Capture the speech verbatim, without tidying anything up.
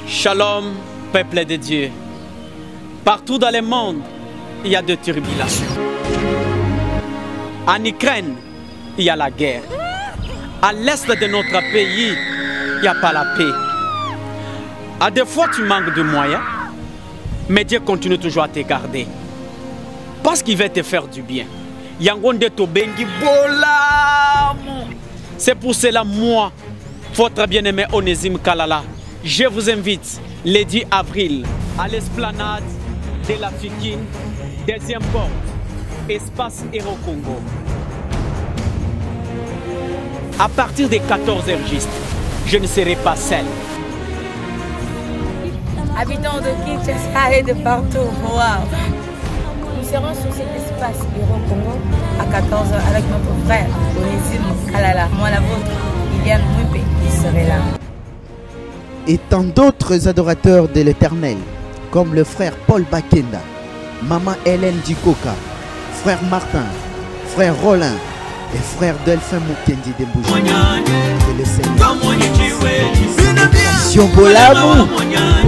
Shalom, peuple de Dieu. Partout dans le monde, il y a des tribulations. En Ukraine, il y a la guerre. À l'est de notre pays, il n'y a pas la paix. À des fois, tu manques de moyens, mais Dieu continue toujours à te garder. Parce qu'il va te faire du bien. C'est pour cela, moi, votre bien-aimé Onésime Kalala, je vous invite le dix avril à l'esplanade de la Fikine, deuxième porte, espace Héros Congo. À partir des quatorze heures juste, je ne serai pas seul. Habitants de Kinshasa et de partout, wow. Nous serons sur cet espace Héros Congo à quatorze heures avec notre frère Onésime Kalala. Moi la vôtre, Liliane Mwipé, qui serait là. Et tant d'autres adorateurs de l'Éternel, comme le frère Paul Bakenda, maman Hélène Dikoka, frère Martin, frère Rollin et frère Delphin Mukendi Dembouji. Que le Seigneur. Sion Bolamu.